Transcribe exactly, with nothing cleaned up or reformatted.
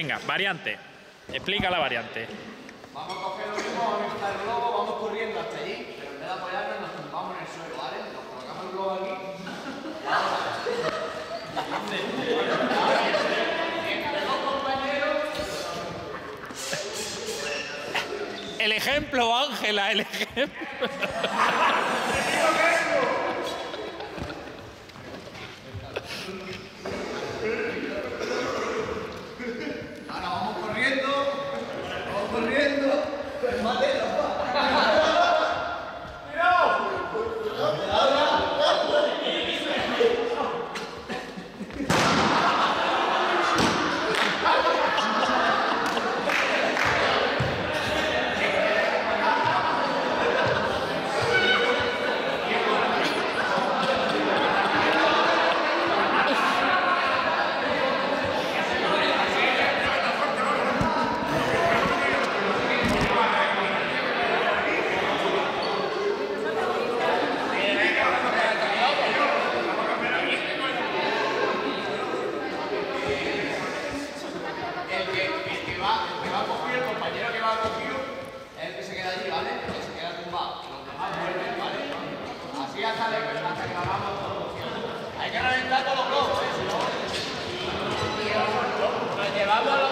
Venga, variante. Explica la variante. Vamos a coger lo mismo, vamos a quitar el globo, vamos corriendo hasta allí, pero en vez de apoyarnos nos tumbamos en el suelo, ¿vale? Nos colocamos el globo aquí. El ejemplo, Ángela, el ejemplo. Ahora vamos corriendo, vamos corriendo. Mate, hasta que lo hagamos todo. Hay que reventar todos los globos, ¿eh? Si no, nos llevamos